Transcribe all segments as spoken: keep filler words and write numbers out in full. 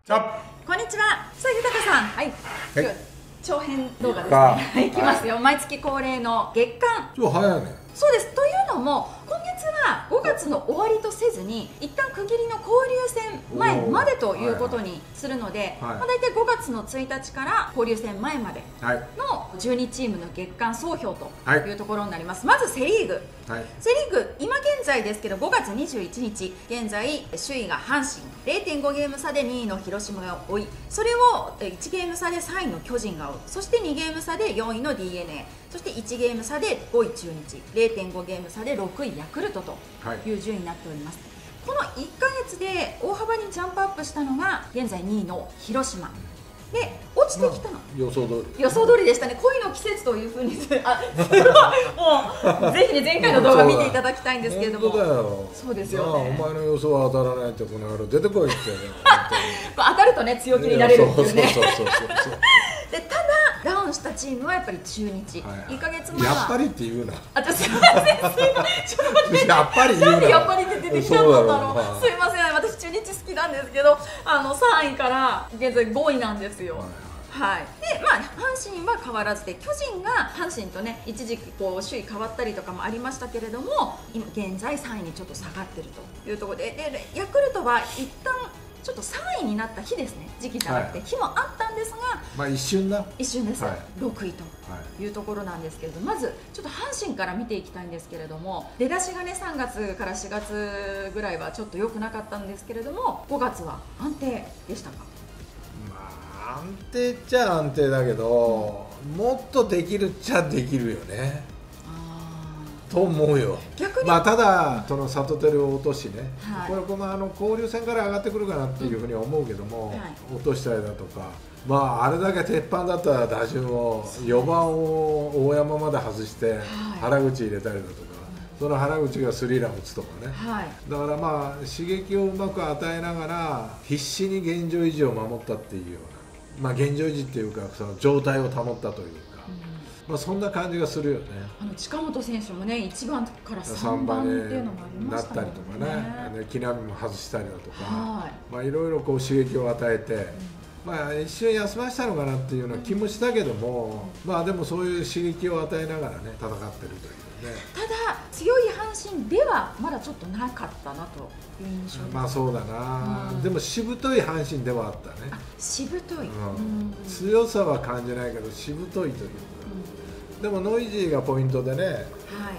あ、 こんにちは。さあ、豊さん、はい、 はい、 今日長編動画ですね。はい、いきますよ。毎月恒例の月間。 今日早いね。 そうです。というのも、今月はごがつの終わりとせずに、一旦区切りの交流戦前までということにするので、まあ大体ごがつのついたちから交流戦前までのじゅうにチームの月間総評というところになります。まずセ・リーグ。はい、セ・リーグ、今現在ですけど、ごがつにじゅういちにち、現在首位が阪神、れいてんごゲーム差でにいの広島が追い、それをいちゲーム差でさんいの巨人が追う、そしてにゲーム差でよんいの ディーエヌエー、そしていちゲーム差でごい中日、れいてんごゲーム差でろくいヤクルトという順位になっております。はい、このいっかげつで大幅にジャンプアップしたのが現在にいの広島で、落ちてきたの、まあ、 予想通り予想通りでしたね。恋の季節というふうにあ、すごいもうぜひね、前回の動画見ていただきたいんですけれども、 本当だよ。 そうですよね。 お前の予想は当たらないってこの野郎出てこいって当たるとね、強気になれるっていうね。で、ただダウンしたチームはやっぱり中日、はい、いっかげつまえはやっぱりって言うな。 あ、すいません、すいません、ちょっと待って、 やっぱり言うな。 なんでやっぱりって出てきたのだろう。すいません、私中日好きなんですけど、あのさんいから現在ごいなんですよ。はいはい、でまあ、阪神は変わらずで、巨人が阪神とね一時期こう首位変わったりとかもありましたけれども、今現在さんいにちょっと下がってるというところで、でヤクルトは一旦ちょっとさんいになった日ですね、時期じゃなくて、はい、日もあったんですが、 まあ一瞬だ一瞬です、はい、ろくいとはいいうところなんですけれども、まずちょっと阪神から見ていきたいんですけれども、出だしがねさんがつからしがつぐらいはちょっと良くなかったんですけれども、ごがつは安定でしたか？ 安定っちゃ安定だけど、うん、もっとできるっちゃできるよねと思うよ。 逆に、 まあ、ただその里照を落としね、 はい、 これこのあの交流戦から上がってくるかなっていうふうに思うけども、うんはい、落としたりだとか、まあ、あれだけ鉄板だった打順をよばんを大山まで外して原口入れたりだとか、その原口がスリーラン打つとかね、はい、だからまあ刺激をうまく与えながら必死に現状維持を守ったっていうような、まあ、現状維持っていうかその状態を保ったというか、うん、まあそんな感じがするよね。 あの近本選手もねいちばんからさんばんっていうのもありましたもんね。 なったりとかね、木浪も外したりだとか、はい、まあいろいろこう刺激を与えて、うん、まあ一瞬休ませたのかなっていうような気もしたけども、うん、まあでもそういう刺激を与えながらね戦ってるというね。 ただ強い阪神ではまだちょっとなかったなという印象です。 まあそうだな、うん、でもしぶとい阪神ではあったね。 あ、しぶとい、うん、 強さは感じないけどしぶといというか、うん、でもノイジーがポイントでね、はい、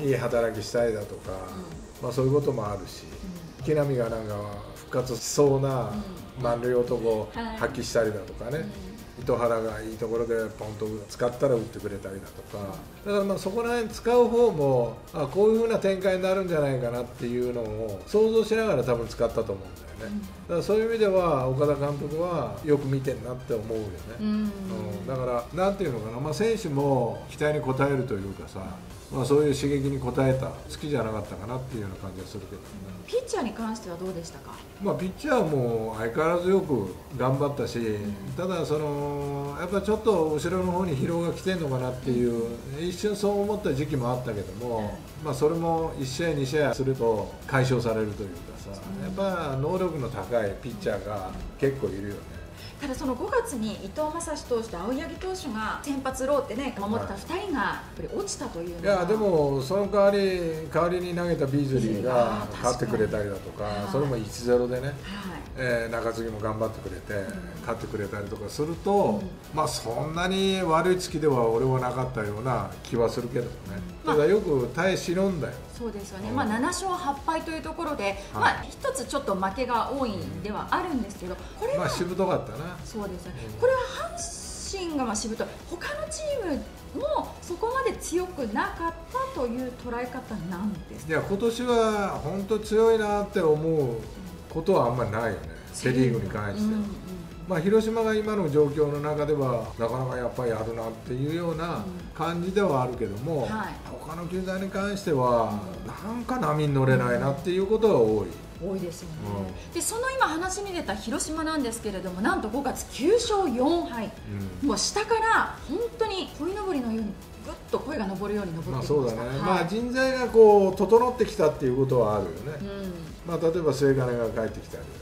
いい働きしたいだとか、うん、まあそういうこともあるし、うん、木浪がなんか復活しそうな満塁男を発揮したりだとかね、はい、糸原がいいところでポンと使ったら打ってくれたりだとか、だからまあそこら辺使う方もあこういう風な展開になるんじゃないかなっていうのを想像しながら多分使ったと思うんだよね。だからそういう意味では岡田監督はよく見てんなって思うよね。うん、うん、だからなんていうのかな、まあ、選手も期待に応えるというかさ、まあ、そういう刺激に応えた好きじゃなかったかなっていうような感じがするけどね。 ピッチャーに関してはどうでしたか？ まあ、ピッチャーも相変わらずよく頑張ったし、うん、ただそのやっぱちょっと後ろの方に疲労が来てるのかなっていう、うん、一瞬そう思った時期もあったけども、うん、まあそれもいち試合に試合すると解消されるというかさ、うん、やっぱ能力の高いピッチャーが結構いるよね。 ただそのごがつに伊藤将司投手と青柳投手が先発ローってね守ったふたりがやっぱり落ちたというのは、 いやでもその代わり代わりに投げたビーズリーが勝ってくれたりだとか、それもいちたいゼロでね、はい、えー、中継ぎも頑張ってくれて、うん、勝ってくれたりとかすると、うん、まあそんなに悪い月では俺はなかったような気はするけどもね、うん、ただよく耐え忍んだよ。 そうですよね、うん、まあななしょうはっぱいというところで、はい、まあ一つちょっと負けが多いんではあるんですけど、これはまあしぶとかったな。 そうですよね、うん、これは阪神がまあしぶとい、他のチームもそこまで強くなかったという捉え方なんですか？ いや今年は本当強いなって思うことはあんまりないよね、セ・リーグに関しては。うんうん、まあ広島が今の状況の中ではなかなかやっぱりあるなっていうような感じではあるけども、うん、はい、他の球団に関してはなんか波に乗れないなっていうことが多い。 多いですよね、うん、でその今話に出た広島なんですけれども、なんとごがつきゅうしょうよんはい、うん、もう下から本当に鯉のぼりのようにぐっと声が上るように上ってきました。 まあそうだね、はい、まあ人材がこう整ってきたっていうことはあるよね、うん、まあ例えば末金が帰ってきたり、は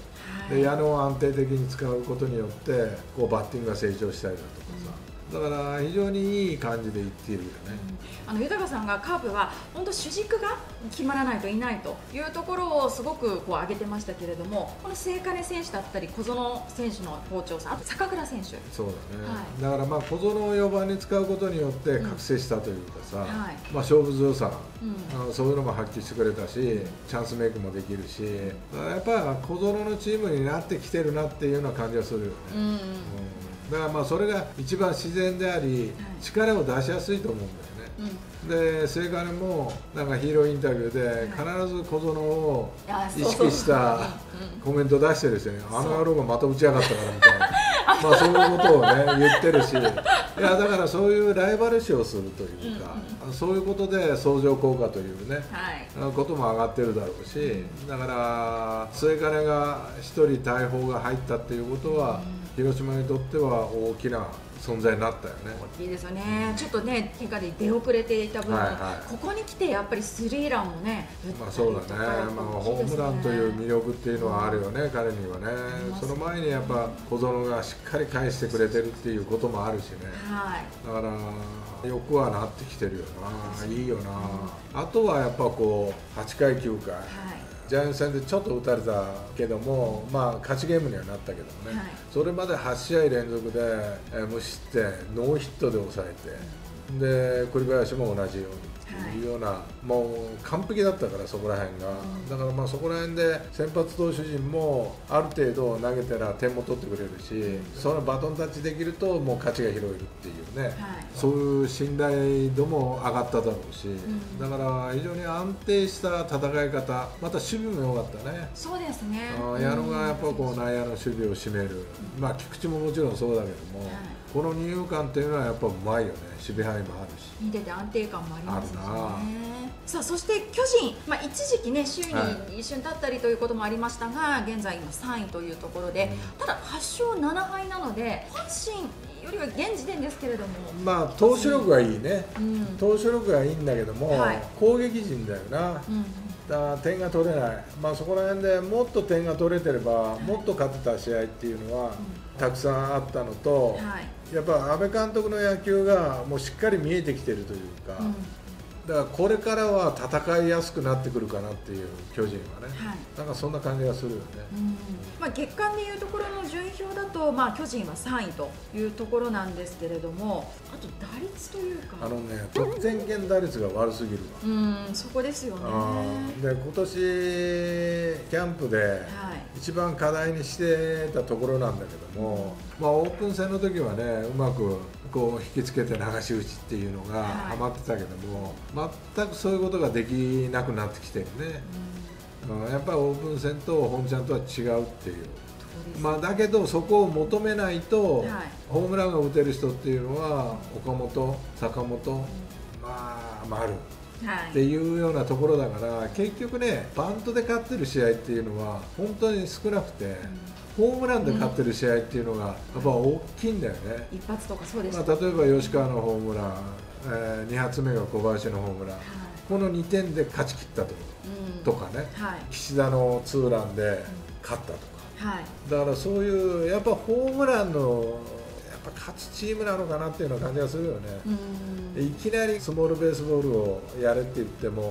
はい、で矢野を安定的に使うことによってこうバッティングが成長したりだとかさ、だから非常にいい感じでいっているよね、 うん、あの豊さんがカープは本当主軸が決まらないといないというところをすごくこう上げてましたけれども、この末金選手だったり小園選手の好調さ、あと坂倉選手、 そうだね、はい、だからまあ小園をよばんに使うことによって覚醒したというかさ、うん、はい、まあ勝負強さ、うん、あのそういうのも発揮してくれたし、チャンスメイクもできるし、だからやっぱり小園のチームになってきてるなっていうような感じがするよね。うん、うん、だからまあそれが一番自然であり、力を出しやすいと思うんだよね、うん、で末金もなんかヒーローインタビューで必ず小園を意識したコメント出してるんですよね、あの野郎がまた打ち上がったからみたいなまあそういうことをね言ってるし、いやだからそういうライバル視をするというか、うんうん、そういうことで相乗効果というね、はい、ことも上がってるだろうし、だから末金がひとり大砲が入ったっていうことは、うん、広島にとっては大きな存在になったよね。 大きいですよね、うん、ちょっとね怪我で出遅れていた分、はいはい、ここに来てやっぱりスリーランもね打ったりとか、 まあそうだね、まあ、ホームランという魅力っていうのはあるよね、うん、彼にはね、その前にやっぱ小園がしっかり返してくれてるっていうこともあるしね、はい、だからよくはなってきてるよな、いいよな、うん、あとはやっぱこうはちかいきゅうかい、はい、ジャイアンツ戦でちょっと打たれたけども、まあ、勝ちゲームにはなったけどね、はい、それまではちしあい連続で、えー、無失点ノーヒットで抑えて、で栗林も同じようにっていうような、はい、もう完璧だったからそこら辺が、うん、だからまあそこら辺で先発投手陣もある程度投げたら点も取ってくれるし、うん、そのバトンタッチできるともう勝ちが拾えるっていうね、はい、そういう信頼度も上がっただろうし、うん、だから非常に安定した戦い方、また守備も良かったね。 そうですね、 矢野がやっぱこう内野の守備を占める、うん、まあ菊池ももちろんそうだけども、はい、この二遊間っていうのはやっぱうまいよね、守備範囲もあるし見てて安定感もありますよね。さあそして巨人、まあ、一時期ね首位に一瞬立ったりということもありましたが、はい、現在今さんいというところで、うん、ただはっしょうななはいなので阪神よりは現時点ですけれども、 まあ投手力がいいね、うん、投手力がいいんだけども、はい、攻撃陣だよな、うん、だ点が取れない、まあ、そこら辺でもっと点が取れてればもっと勝てた試合っていうのは、うん、たくさんあったのと、はい、やっぱ阿部監督の野球がもうしっかり見えてきてるというか、うん、だからこれからは戦いやすくなってくるかなっていう巨人はね、はい、なんかそんな感じがするよね、うんまあ、月間でいうところの順位表だと、まあ、巨人はさんいというところなんですけれども、あと打率というかあのね得点圏打率が悪すぎるわ、 うんそこですよね。 で今年キャンプで一番課題にしてたところなんだけども、まあ、オープン戦の時はねうまくこう引きつけて流し打ちっていうのがハマってたけども、はい、全くそういうことができなくなってきてるね、うん、やっぱりオープン戦と本ちゃんとは違うっていう、まあ、だけどそこを求めないと、はい、ホームランが打てる人っていうのは岡本、坂本、まあ、丸っていうようなところだから、結局ねバントで勝ってる試合っていうのは本当に少なくて、ホームランで勝ってる試合っていうのがやっぱ大きいんだよね、 一発とかそうでした、 まあ、例えば吉川のホームラン、えー、に発目が小林のホームラン、はい、このにてんで勝ち切ったと、うん、とかね、はい、岸田のツーランで勝ったとか、はい、だからそういうやっぱホームランの勝つチームなのかなっていうような感じがするよね。うんいきなりスモールベースボールをやれって言っても、はい、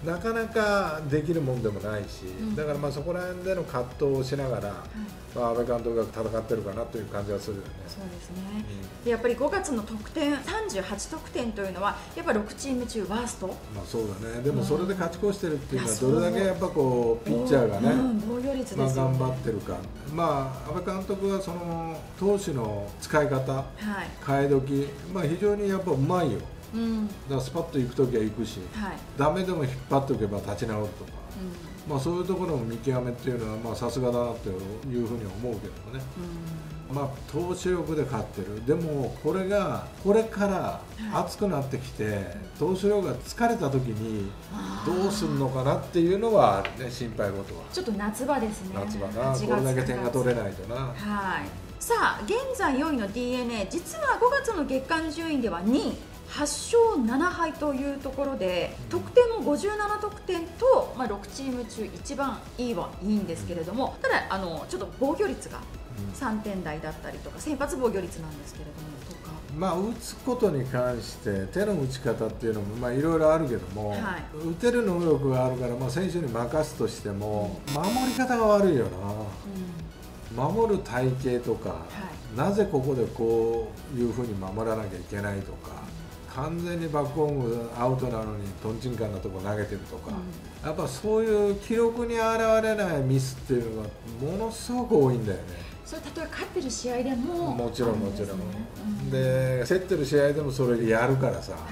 なかなかできるもんでもないし、うん、だからまあそこら辺での葛藤をしながら、はいまあ、安倍監督が戦ってるかなという感じがするよね。 そうですね、うん、でやっぱりごがつの得点さんじゅうはちとくてんというのはやっぱろくチーム中ワースト、まあそうだね。でもそれで勝ち越してるっていうのはどれだけやっぱこうピッチャーがね、うん、防御率ですよね、まあ、頑張ってるか、まあ、安倍監督はその投手の使い方、はい、替え時、まあ、非常にやっぱうまいよ、うん、だからスパッと行くときは行くし、はい、ダメでも引っ張っておけば立ち直るとか、うんまあ、そういうところの見極めっていうのはさすがだなというふうに思うけどね、うんまあ、投手力で勝ってる。でもこれがこれから暑くなってきて、はい、投手力が疲れた時にどうするのかなっていうのはあるね、心配事は。 ちょっと夏場ですね。 夏場な、これだけ点が取れないとな。はいさあ現在よんいの ディーエヌエー、 実はごがつの月間順位ではにい、 はっしょうななはいというところで、得点もごじゅうななとくてんと、まあ、ろくチーム中一番いいはいいんですけれども、ただあのちょっと防御率がさんてん台だったりとか、先発防御率なんですけれどもとか、 まあ、打つことに関して手の打ち方っていうのもまあいろいろあるけども、はい、打てる能力があるから、まあ、選手に任すとしても守り方が悪いよな、うん、守る体型とか、はい、なぜここでこういうふうに守らなきゃいけないとか、完全にバックホームアウトなのにトンチンカンなとこ投げてるとか、うん、やっぱそういう記録に現れないミスっていうのがものすごく多いんだよね。 それ例えば勝ってる試合でももちろんもちろん、うん、で競ってる試合でもそれやるからさ、はい、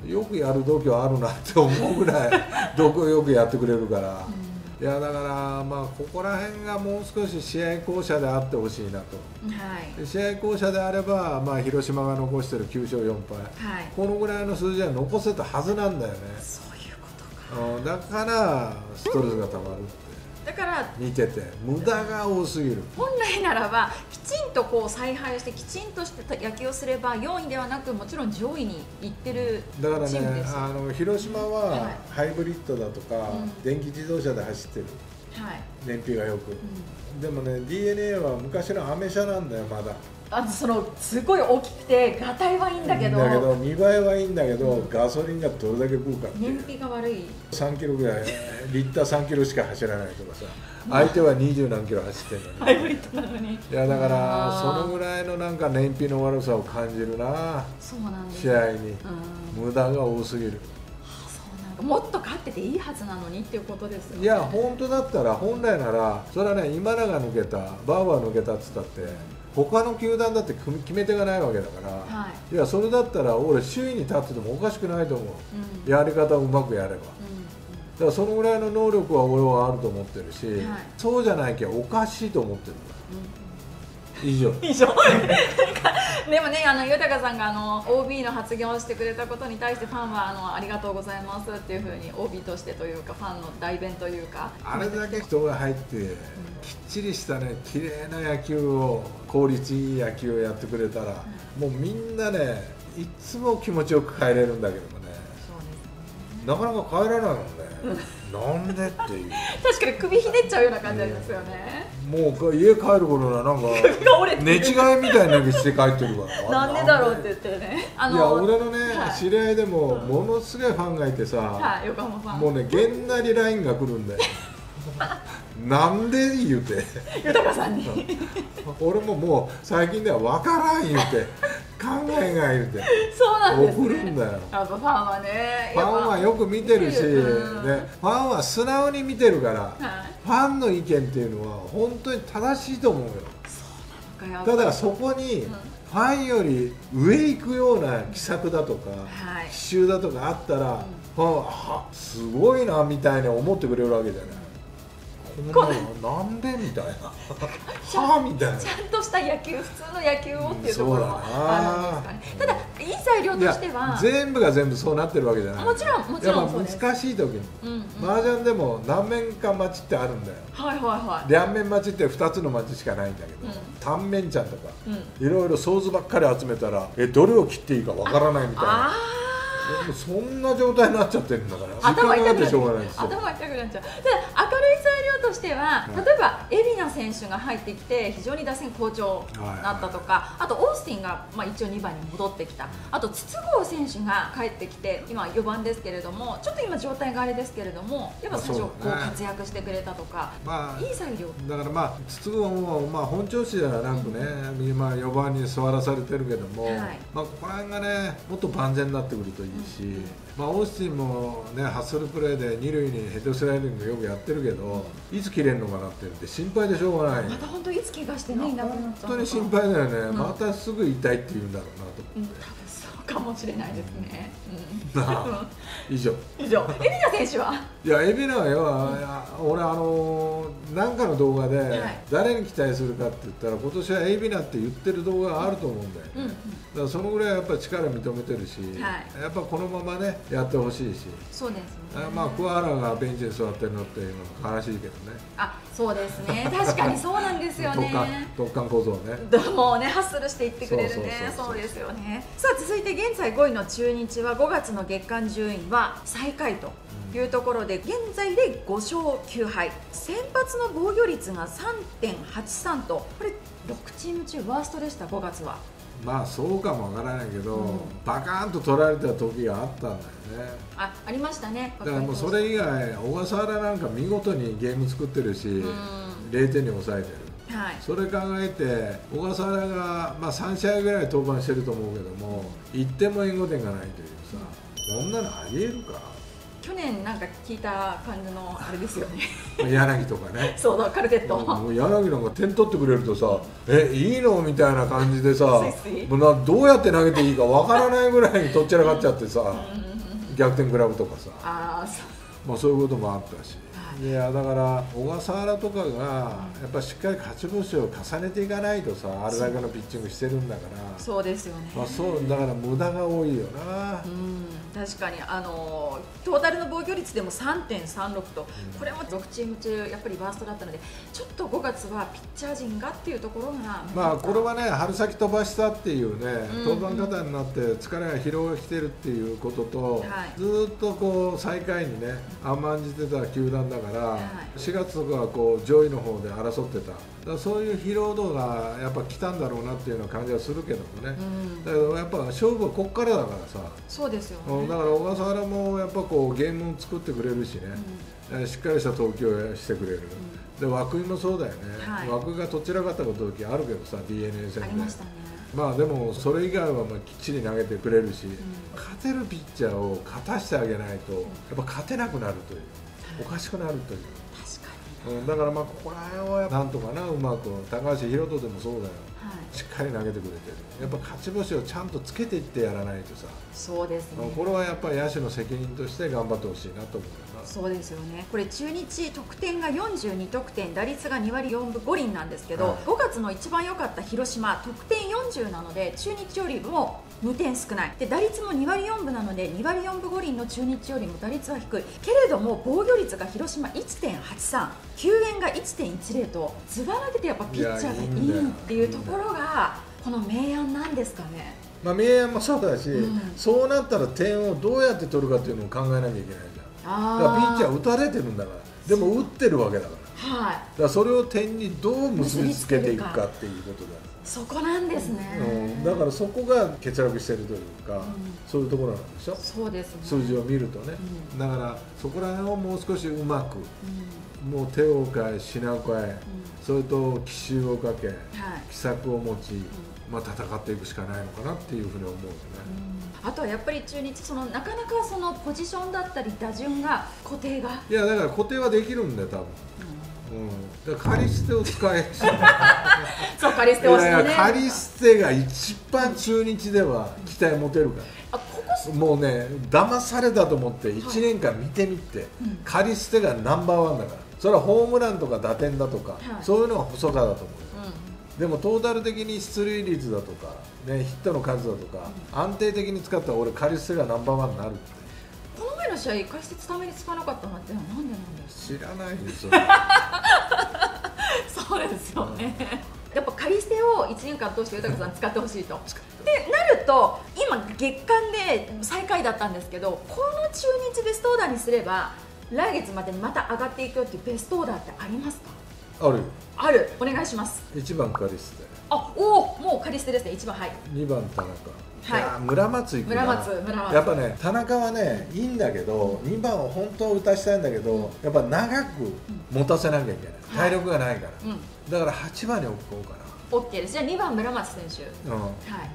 よくやる度胸あるなって思うぐらい度胸よくやってくれるから、うん、いやだからまあここら辺がもう少し試合巧者であってほしいなと、はい、試合巧者であれば、まあ、広島が残してるきゅうしょうよんぱい、はい、このぐらいの数字は残せたはずなんだよね。 そういうことか。 だからストレスがたまるって。 だから見てて無駄が多すぎる。 本来ならばきちんとこう采配してきちんとして野球をすればよんいではなく、もちろん上位に行ってるチームです。 だからね、あの広島はハイブリッドだとか、はい、電気自動車で走ってる、はい、燃費がよく、うん、でもね ディーエヌエー は昔のアメ車なんだよまだ。 あそのすごい大きくてガタイはいいんだけど、 だけど見栄えはいいんだけど、うん、ガソリンがどれだけ食うかっていう。 燃費が悪い。 さんキロぐらいリッターさんキロしか走らないとかさ、相手はにじゅう何キロ走ってるのに。 ハイブリッドなのに。いやだからそのぐらいのなんか燃費の悪さを感じるな。 そうなんです。 試合に無駄が多すぎる。 もっと勝ってていいはずなのにっていうことですよね。 いや本当だったら本来ならそれはね、今永抜けたバーバー抜けたっつったって他の球団だって決め手がないわけだから、はい、いやそれだったら俺首位に立っててもおかしくないと思う、うん、やり方をうまくやれば、うん、だからそのぐらいの能力は俺はあると思ってるし、はい、そうじゃないきゃおかしいと思ってるから、うん以上以上でもね、あの豊さんがあの オービー の発言をしてくれたことに対してファンはあのありがとうございますっていうふうに オービー としてというかファンの代弁というか、 あれだけ人が入って、うん、きっちりしたね綺麗な野球を効率いい野球をやってくれたら、うん、もうみんなねいつも気持ちよく帰れるんだけどもね、そうですね、なかなか帰らないもんね、うん、なんでっていう確かに首ひねっちゃうような感じありますよね、 うん、もう家帰る頃はなんか寝違いみたいなにして帰ってるからなんでだろうって言ってね、 あのいや俺のね、はい、知り合いでもものすごいファンがいてさ、 はい、横浜ファンもうねげんなりラインが来るんだよなんで言うて豊さんに俺ももう最近では分からん言うて考えが言うてそうなんですね、 送るんだよ。 あとファンはねファンはよく見てるし、うん、ね、ファンは素直に見てるから、はい、ファンの意見っていうのは本当に正しいと思うよ。 そうなのか。 ただそこに、うん、ファンより上行くような奇策だとか、はい、奇襲だとかあったら、うん、ファンはすごいなみたいに思ってくれるわけじゃない。このなんでみたいなはあみたいなちゃんとした野球、普通の野球をっていうところもあるんですかね。ただいい材料としては全部が全部そうなってるわけじゃない。 もちろんもちろんそうです。 難しい時に、うんうん、麻雀でも何面か待ちってあるんだよ。はいはいはい。両面待ちってふたつの待ちしかないんだけど、うん、単面ちゃんとか、うん、いろいろソーズばっかり集めたらえどれを切っていいかわからないみたいな。そんな状態になっちゃってるんだから頭痛くなっちゃう。 頭痛くなっちゃう。ただ明るい材料としては、例えば海老名選手が入ってきて非常に打線好調になったとか、あとオースティンがまあ一応にばんに戻ってきた、あと筒香選手が帰ってきて今よばんですけれども、ちょっと今状態があれですけれども、やっぱ最初こう活躍してくれたとか、まあ、いい材料だから、まあ筒香もまあ本調子ではなくね、うん、今よばんに座らされてるけども、はい、まあここら辺がねもっと万全になってくるといいし、うん、まあオースティンもねハッスルプレーで二塁にヘッドスライディングよくやってるけど、いつ切れるのかなって言って心配でしょうがない。 また本当いつ怪我してねいなくなっちゃうのか。 本当に心配だよね、うん、またすぐ痛いって言うんだろうなと思って、 うん、多分そうかもしれないですね、 うん、なあ以上以上海老名選手はいや海老名はよ、うん、俺あのなんかの動画で誰に期待するかって言ったら今年は海老名って言ってる動画があると思うんだよね、うんうん、だからそのぐらいやっぱり力認めてるし、はい、やっぱこのままねやってほしいし、 そうですね。 まあ桑原がベンチに座ってるのっていうのは悲しいけどね。 あ、そうですね。確かにそうなんですよね。 特艦小僧ね。 もうねハッスルしていってくれるね。そうですよね。さあ続いて現在ごいの中日はごがつの月間順位は最下位というところで、現在でごしょうきゅうはい、先発の防御率が さんてんはちさん と、これろくチーム中ワーストでした。ごがつは。 まあそうかもわからないけど、うん、バカーンと取られた時があったんだよね。 あ、ありましたね。 だからもうそれ以外小笠原なんか見事にゲーム作ってるし、うん、れいてんに抑えてる、はい、それ考えて小笠原が、まあ、さんしあいぐらい登板してると思うけどもいってんも援護点がないというさ、こんなのありえるか。 去年なんか聞いた感じのあれですよね柳とかねそうだ、カルテットもう柳なんか点取ってくれるとさえいいのみたいな感じでさもうなどうやって投げていいかわからないぐらいにとっちらかっちゃってさ逆転グラブとかさあそう、まあ、そういうこともあったし、いやだから小笠原とかがやっぱしっかり勝ち星を重ねていかないとさ、あれだけのピッチングしてるんだから、 そうですよね、 まあ、そうだから無駄が多いよな。 うん確かにあのトータルの防御率でも さんてんさんろく と、うん、これもろくチーム中やっぱりワーストだったので、ちょっとごがつはピッチャー陣がっていうところが、 まあこれはね春先飛ばしたっていうね、登板方になって疲れが疲労が来てるっていうことと、はい、ずっとこう最下位にね甘んじてた球団だから、はい、しがつとかはこう上位の方で争ってた。だからそういう疲労度がやっぱ来たんだろうなっていうような感じはするけどもね、うん、だけどやっぱ勝負はこっからだからさ。 そうですよね。 だから小笠原もやっぱこうゲームを作ってくれるしね、うん、しっかりした投球をしてくれる、うん、で涌井もそうだよね、はい、涌井がどちらかった時あるけどさ ディーエヌエー 戦でありましたね。まあでもそれ以外はまあきっちり投げてくれるし、うん、勝てるピッチャーを勝たしてあげないとやっぱ勝てなくなるという、おかしくなるという。うん、だからまあここら辺はなんとかなうまく高橋宏斗でもそうだよ、はい、しっかり投げてくれてる。やっぱ勝ち星をちゃんとつけていってやらないとさ。 そうですね。 これはやっぱり野手の責任として頑張ってほしいなと思うよな。 そうですよね。これ中日得点がよんじゅうにとくてん、打率がにわりよんぶごりんなんですけど、はい、ごがつの一番良かった広島得点よんじゅうなので中日よりもにてん少ないで、打率もにわりよんぶなのでにわりよんぶごりんの中日よりも打率は低いけれども防御率が広島 いちてんはちさん、救援が いちてんいちゼロ とずば抜けてやっぱピッチャーがいいっていうところがこの明暗なんですかね。 まあ、明暗もそうだし、うん、そうなったら点をどうやって取るかっていうのを考えなきゃいけないじゃん。だからピッチャー打たれてるんだから、でも打ってるわけだから、はい、だからそれを点にどう結びつけていくかっていうことだよ。 そこなんですね、 うん、だからそこが欠落してるというか、うん、そういうところなんでしょ。 そうですね、 数字を見るとね、うん、だからそこら辺をもう少しうまく、うん、もう手を変え品を変え、うん、それと奇襲をかけ、はい、奇策を持ち、うんまあ、戦っていくしかないのかなっていうふうに思うよね。 うん、あとはやっぱり中日そのなかなかそのポジションだったり打順が固定がいやだから固定はできるんだよ多分。うん、だからカリステを使えそうカリステをしてね。 カリステが一番中日では期待持てるから、あここもうね騙されたと思っていちねんかん見てみて、はいうん、カリステがナンバーワンだから、それはホームランとか打点だとか、はい、そういうのは細川だと思う。でもトータル的に出塁率だとか、ね、ヒットの数だとか、うん、安定的に使ったら俺カリステがナンバーワンになるって。 この前の試合カリステスタメンに使わなかったのってなんでなんですか。知らないですよそうですよね、うん、やっぱカリステをいちねんかん通して豊さん使ってほしいとでなると今月間で最下位だったんですけど、この中日ベストオーダーにすれば来月までにまた上がっていくよっていうベストオーダーってありますか。 あるある、お願いします。 いちばんカリステ。 あ、おお、もうカリステですね。いちばん、はい。 にばん田中。 はい。 いや村松行くな。 村松、村松。 やっぱね、田中はね、いいんだけど、にばんを本当は打たしたいんだけど、やっぱ長く持たせなきゃいけない。体力がないから。うん、だからはちばんに置こうかな。 オッケーです。じゃあにばん村松選手。うん。はい。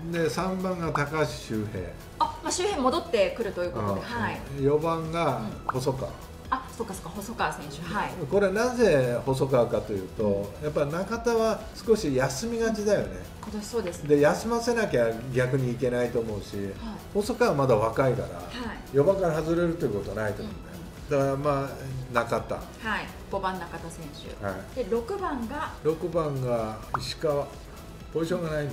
でさんばんが高橋周平。 あ、まあ周平戻ってくるということで、はい。 よばんが細川。 あ、そうかそうか、細川選手、はい、 これなぜ細川かというと、やっぱり中田は少し休みがちだよね。 今年そうですね。 で休ませなきゃ逆にいけないと思うし、はい、細川はまだ若いから、はい、よばんから外れるということはないと思うんだよ、うん、だからまあ中田、はい、 ごばん中田選手、はい、でろくばんがろくばんが石川、ポジションがないんだよ。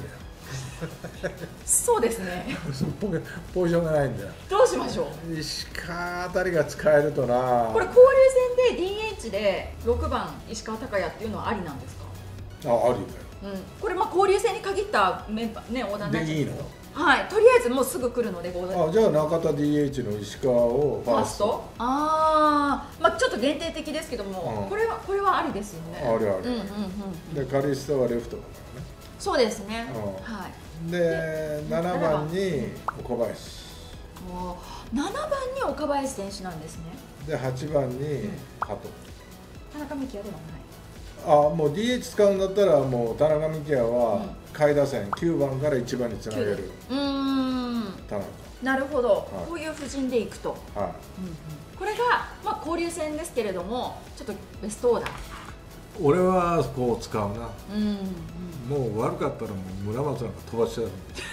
そうですねポ, ポジションがないんだよ。 どうしましょう。石川あたりが使えるとな。 これ交流戦で ディーエイチ でろくばん石川昂弥っていうのはありなんですか？ あ、ありだよ、 うん、これまあ交流戦に限ったメンバーね、オーダーになっちゃうんですけど、 でいいの？ はい、とりあえずもうすぐ来るので、 あ、じゃあ中田 ディーエイチ の石川をファースト。ああ、まあちょっと限定的ですけども、 うん、 これはこれはありですよね。 ありあり。 うんうんうん。 でカリスタはレフトだからね。 そうですね。 うん、 はい。 でななばんに岡林。 おななばんに岡林選手なんですね。 ではちばんに加藤。 田中幹也ではない。 あ、もう ディーエイチ 使うんだったらもう田中幹也は下位打線きゅうばんからいちばんにつなげる。 うーん。 田中。 なるほど、 はい、 こういう布陣でいくと、はい、うんうん、これが、まあ、交流戦ですけれども、ちょっとベストオーダー。 俺はこう使うな、 うん、 うん、もう悪かったらもう村松なんか飛ばしちゃう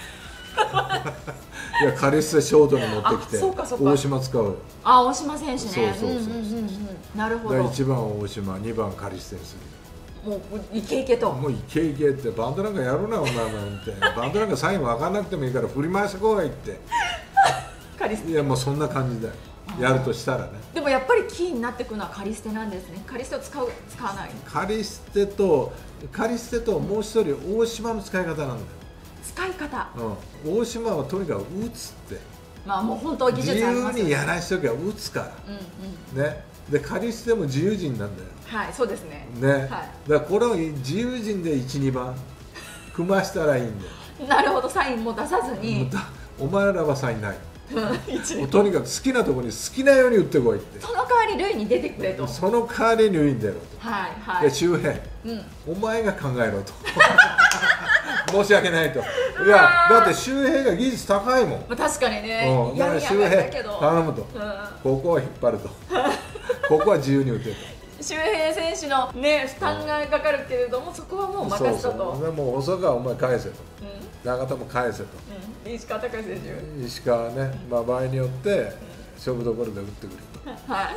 いや、カリスタショートに持ってきて大島使うよ。 あ、大島選手ね。 そうそうそうそう、 なるほど。 いちばん大島、にばんカリスタにする。 もうイケイケと、 もうイケイケって、バンドなんかやるなお前なんてバンドなんかサイン分かんなくてもいいから振り回してこいってカリステ。 いや、もうそんな感じだよ、やるとしたらね。 でもやっぱりキーになっていくのはカリステなんですね。カリステを使う、使わない。 カリステとカリステともう一人大島の使い方なんだよ。 使い方、 うん、大島はとにかく打つって、 まあもう本当技術ありますよね。 自由にやらしときは打つから、うん、うん、ね。でカリステも自由人なんだよ。 はい、そうですね。 ね、はい、だからこれを自由人でいち、にばん組ましたらいいんだよ。 なるほど、サインも出さずに。 お前らはサインないとにかく好きなところに好きなように打ってこいって。 その代わり塁に出てくれと。 その代わりに塁に出ろと。 はいはい。 で周平、うん、お前が考えろと申し訳ないと。いや、だって周平が技術高いもん。 まあ、確かにね、 うん、だから周平頼むと、うん、ここは引っ張るとここは自由に打てと。 周平選手のね、負担がかかるけれども、そこはもう任せたと。そうそう、でも細川お前返せと、うん、永田も返せと、 うん、石川昂弥選手、 石川ね、まあ、場合によって勝負どころで打ってくると、はい、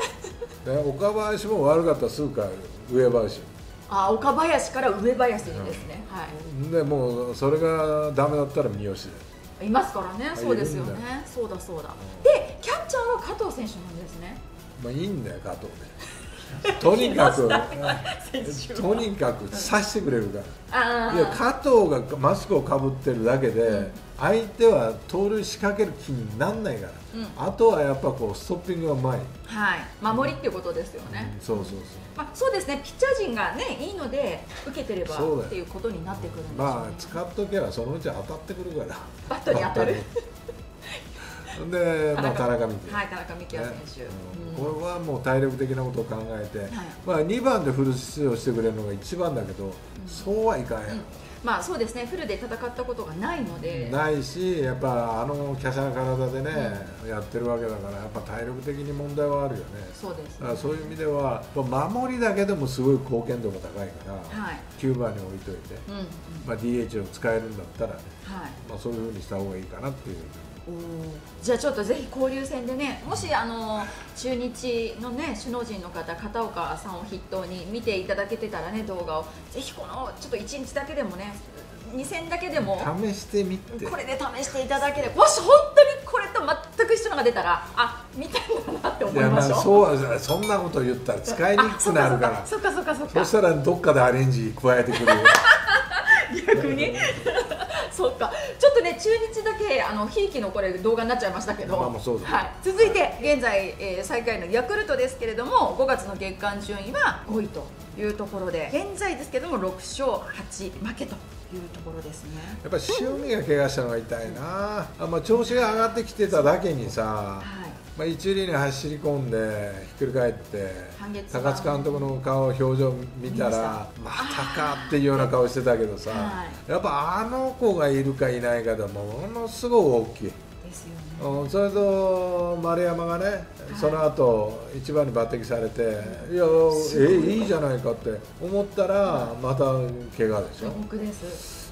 で岡林も悪かったらすぐ変える、上林。 あ、岡林から上林にですね、うん、はい、 でもうそれがダメだったら三好でいますからね。そうですよね、そうだそうだ、うん、でキャッチャーは加藤選手なんですね。 まあいいんだよ、加藤ねとにかくとにかく刺してくれるから、うん、いや、加藤がマスクをかぶってるだけで、うん、相手は盗塁仕掛ける気にならないから、うん、あとはやっぱこうストッピングがうまい、 はい、守りっていうことですよね、 うん、そうそうそう、 まあ、そうですね、ピッチャー陣がね、いいので受けてればっていうことになってくるんですよね。 まあ使っとけばそのうち当たってくるから、 バットに当たるで、まあ、田中幹也、 はい、田中幹也選手、ね、 うん、これはもう体力的なことを考えて、はい、まあ、にばんでフル出場してくれるのが一番だけど、うん、そうはいかんや、うん、 まあそうですね、フルで戦ったことがないので、 ないし、やっぱあの華奢な体でね、うん、やってるわけだから、やっぱ体力的に問題はあるよね。 そうです、ね、 だからそういう意味では、守りだけでもすごい貢献度が高いから、はい、きゅうばんに置いといて、うんうん、まあ、ディーエイチ を使えるんだったらね、はい、まあ、そういうふうにした方がいいかなっていう。 おじゃあちょっとぜひ交流戦でね、もしあの中日のね首脳陣の方、片岡さんを筆頭に見ていただけてたらね、動画をぜひこのちょっといちにちだけでもね、に戦だけでも試してみて、 これで試していただければ、もし本当にこれと全く一緒のが出たら、あ、見たいんだなって思いましょう。 そう、そんなこと言ったら使いにくくなるから、 そっかそっかそっか、 そしたらどっかでアレンジ加えてくるよ逆にそっか、ちょっとね、中日だけあのひいきのこれ動画になっちゃいましたけど、 まあ、そうだ、 はい、続いて現在、えー、最下位のヤクルトですけれども、ごがつの月間順位はごいというところで、現在ですけどもろくしょうはち負けというところですね。 やっぱり塩見が怪我したのが痛いな、あ、まあ、調子が上がってきてただけにさ、はい、まあ、一塁に走り込んでひっくり返って高津監督の顔、表情見たらまたかっていうような顔してたけどさ、はい、やっぱあの子がいるかいないかでものすごい大きいですよね。 うん、それと丸山がね、はい、その後一番に抜擢されて、いや、えいいじゃないかって思ったらまた怪我でしょ。 僕です。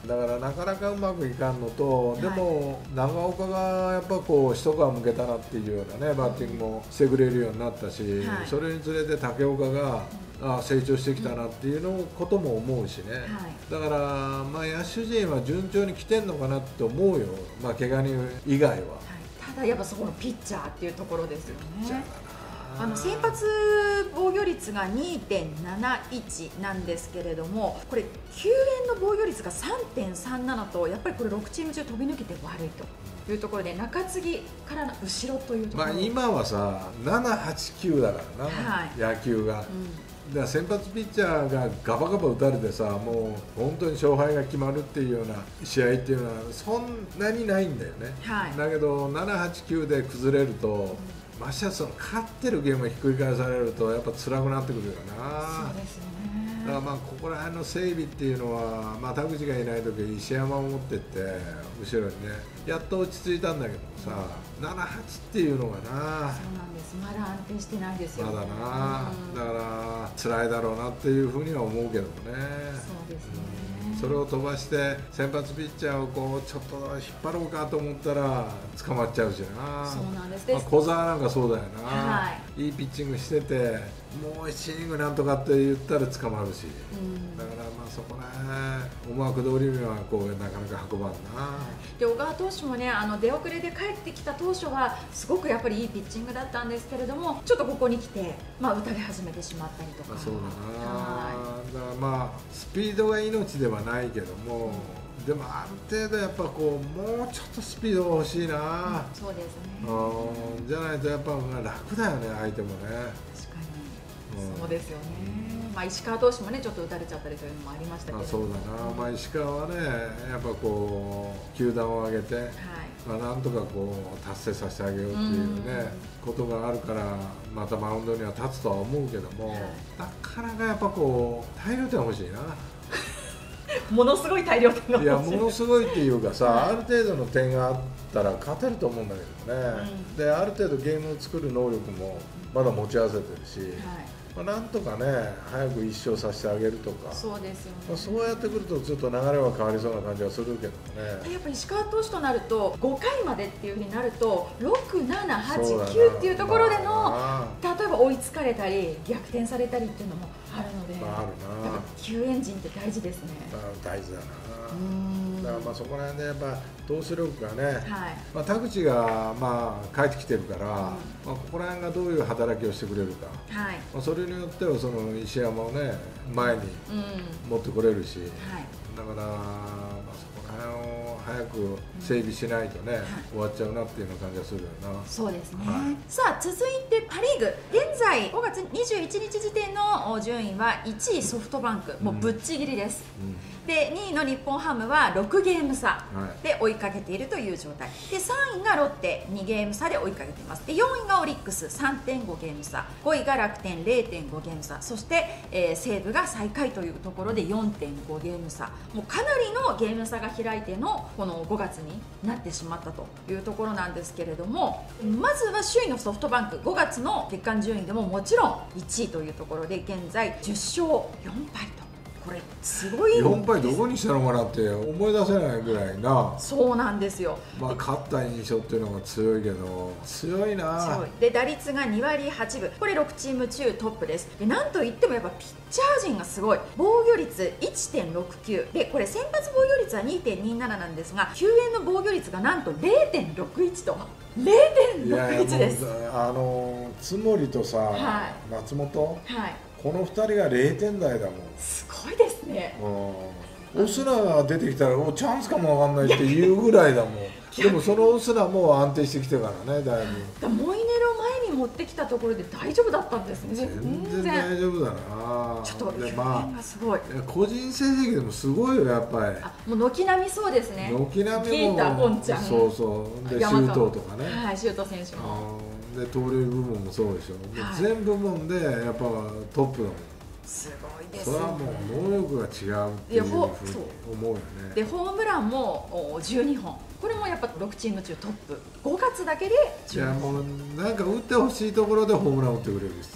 だからなかなかうまくいかんのと、はい、でも長岡がやっぱこう一皮むけたなっていうようなねバッティングもしてくれるようになったし、はい、それにつれて武岡があ成長してきたなっていうのことも思うしね、はい、だから、まあ、野手陣は順調に来てんのかなって思うよ、まあ、怪我人以外は、はい、 ただやっぱそこのピッチャーっていうところですよね。あの先発防御率が にてんなないち なんですけれども、これ救援の防御率が さんてんさんなな とやっぱりこれろくチーム中飛び抜けて悪いというところで、中継ぎからの後ろというところ、 まあ、今はさななはちきゅうだからな、はい、野球が、うん、だから先発ピッチャーがガバガバ打たれてさ、もう本当に勝敗が決まるっていうような試合っていうのはそんなにないんだよね、はい、だけどななはちきゅうで崩れると、うん、ましてやその勝ってるゲームがひっくり返されるとやっぱ辛くなってくるよな。 そうですよね。 だからまあここら辺の整備っていうのは、まあ、田口がいない時石山を持ってって後ろにねやっと落ち着いたんだけどさ、ななはちっていうのがな、 そうなんです、まだ安定してないですよね。 まだな、うん、だから辛いだろうなっていうふうには思うけどもね。 そうですね、 うん、それを飛ばして先発ピッチャーをこうちょっと引っ張ろうかと思ったら捕まっちゃうしな。 そうなんです、 まあ、小沢なんかそうだよな、 はい、 いいピッチングしててもういちイニングなんとかって言ったら捕まるし、うん、だからまあそこら辺思惑通りにはこうなかなか運ばんな。 で小川投手もね、あの出遅れで帰ってきた当初はすごくやっぱりいいピッチングだったんですけれども、ちょっとここに来て、まあ、打たれ始めてしまったりとか。 そうだな、だからまあスピードが命ではないけども、うん、でもある程度やっぱこうもうちょっとスピードが欲しいな、うん、 そうですね、 うん、じゃないとやっぱ楽だよね相手もね。 確かに、うん、そうですよね、まあ、石川投手もねちょっと打たれちゃったりというのもありましたけど、 まあ、そうだな、まあ、石川はねやっぱこう球団を挙げて、はい、まあ、なんとかこう達成させてあげようっていうね、うん、ことがあるからまたマウンドには立つとは思うけども、はい、なかなかやっぱこう大量点欲しいな。 ものすごい大量点が欲しい。 いや、ものすごいっていうかさ、はい、ある程度の点があったら勝てると思うんだけどね、うん、である程度ゲームを作る能力もまだ持ち合わせてるし、はい、まあ、なんとかね早く一勝させてあげるとか、 そうですよね、 まあ、そうやってくるとちょっと流れは変わりそうな感じはするけどね。 やっぱり石川投手となるとごかいまでっていうふうになるとろく、なな、はち、きゅうっていうところでの、まあ、例えば追いつかれたり逆転されたりっていうのもあるので、 まあ、あるな、 救援陣って大事ですね。 大事だな。だからまあそこら辺でやっぱ投手力がね、はい、まあ、田口がまあ帰ってきてるから、うん、まあ、ここら辺がどういう働きをしてくれるか、はい、まあ、それによってはその石山をね前に持ってこれるし、うん、はい、だから、まあ、そこら辺を早く整備しないとね、うん、はい、終わっちゃうなっていうような感じがするよな。 そうですね、はい、さあ続いてパ・リーグ、現在ごがつにじゅういちにち時点の順位はいちいソフトバンク、もうぶっちぎりです、うんうん、でにいの日本ハムはろくゲーム差で追いかけているという状態で、さんいがロッテにゲーム差で追いかけています。でよんいがオリックス さんてんごゲーム差、ごいが楽天 れいてんごゲーム差、そして、えー、西武が最下位というところで よんてんごゲーム差、もうかなりのゲーム差が開いてのこのごがつになってしまったというところなんですけれども、まずは首位のソフトバンクごがつの月間順位でももちろんいちいというところで現在じゅっしょうよんぱいと。これすごいよんぱいどこにしたのかなって思い出せないぐらいな。 そうなんですよ、 まあ、勝った印象っていうのが強いけど強いな。強いで打率がにわりはちぶ、これろくチーム中トップです。でなんといってもやっぱピッチャー陣がすごい、防御率 いってんろくきゅう で、これ先発防御率は にてんになな なんですが救援の防御率がなんと れいてんろくいち と れいてんろくいち です。いやいや、 あの津森とさ、はい、松本、はい、このふたりがれいてん台だもん。 すごいですね。 うん、オスナが出てきたらおチャンスかもわかんないっていうぐらいだもん。でもそのオスナも安定してきてからね、だいぶ。 だモイネロ前に持ってきたところで大丈夫だったんですね。 全然大丈夫だな。 ちょっと表現がすごい。 個人成績でもすごいよやっぱり。 あ、もう軒並みそうですね。 軒並みも。 ギータポンちゃん。 そうそう。でシュートとかね。 はい、シュート選手も。 で盗塁部門もそうでしょ。はい、全部門でやっぱトップだもん。 すごいですね。 それはもう能力が違うっていうふうに思うよね。 でホームランもじゅうにほん、これもやっぱろくチーム中トップ、ごがつだけでじゅうにほん。いやもうなんか打ってほしいところでホームラン打ってくれるしさ。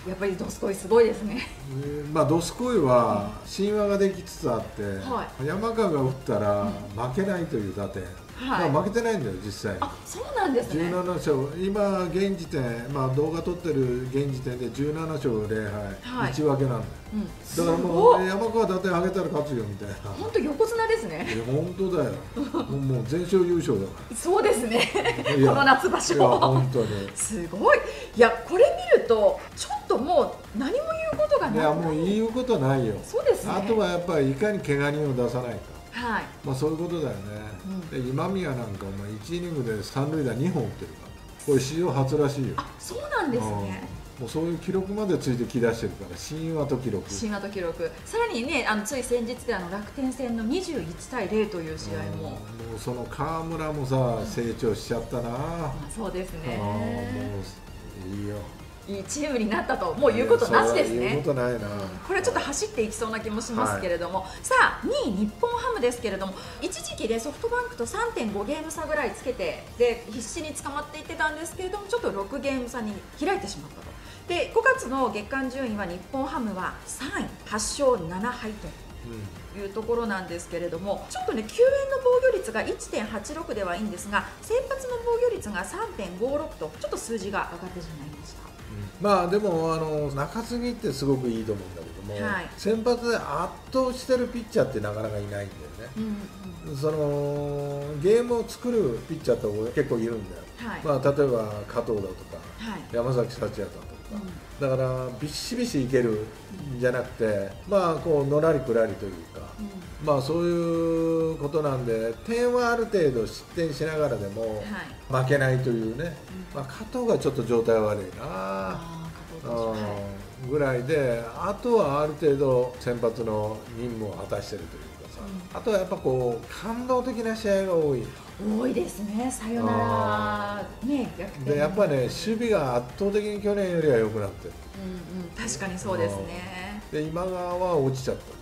やっぱりドスコイすごいですね。 えーまあ、ドスコイは神話ができつつあって、 は山川が打ったら負けないという打点、 はい、 まあ、負けてないんだよ実際に。 あ、そうなんですね。 じゅうなな勝、今現時点、まあ、動画撮ってる現時点でじゅうなな勝れいはい、はい、いち分けなんだよ、うん、だからもう山川打点上げたら勝つよみたいな。 本当横綱ですね。 本当だよもう全勝優勝だから。 そうですねこの夏場所。 いや本当にすごい。いやこれ見るとちょっともう何も言うことがない。 いやもう言うことないよ。 そうですね。 あとはやっぱりいかに怪我人を出さないか、 はい、 まあそういうことだよね、うん、で今宮なんかお前いちイニングで三塁打にほん打ってるから、これ史上初らしいよ。 あ、そうなんですね。 もうそういう記録までついてきだしてるから、神話と記録神話と記録、さらにね、あのつい先日であの楽天戦のにじゅういちたいゼロという試合も、もうその川村もさ、成長しちゃったな。 あ、そうですね。 もういいよ、 いいチームになったともう言うことなしですね。 言うことないな。 これはちょっと走っていきそうな気もしますけれども、はい、さあにい日本ハムですけれども、一時期でソフトバンクと さんてんごゲーム差ぐらいつけてで必死に捕まっていってたんですけれども、ちょっとろくゲーム差に開いてしまったと。でごがつの月間順位は日本ハムはさんい、はち勝なな敗と。うん、いうところなんですけれども、ちょっとね救援の防御率が いちてんはちろく ではいいんですが、先発の防御率が さんてんごろく とちょっと数字が上がってしまいました。 まあでもあの中継ぎってすごくいいと思うんだけども、はい、先発で圧倒してるピッチャーってなかなかいないんだよね、うんうん、そのゲームを作るピッチャーって結構いるんだよ、はい、まあ、例えば加藤だとか、はい、山崎幸也だとか、うん、だからビシビシいけるんじゃなくて、まあこうのらりくらりというか、うん、まあそういうことなんで、点はある程度失点しながらでも負けないというね、うん、まあ、加藤がちょっと状態悪いなぐらいで、あとはある程度先発の任務を果たしているというかさ、うん、あとはやっぱこう感動的な試合が多い多いですね。サヨナラね、逆転でやっぱね、守備が圧倒的に去年よりは良くなってる、 うんうん、確かにそうですね。 で今川は落ちちゃった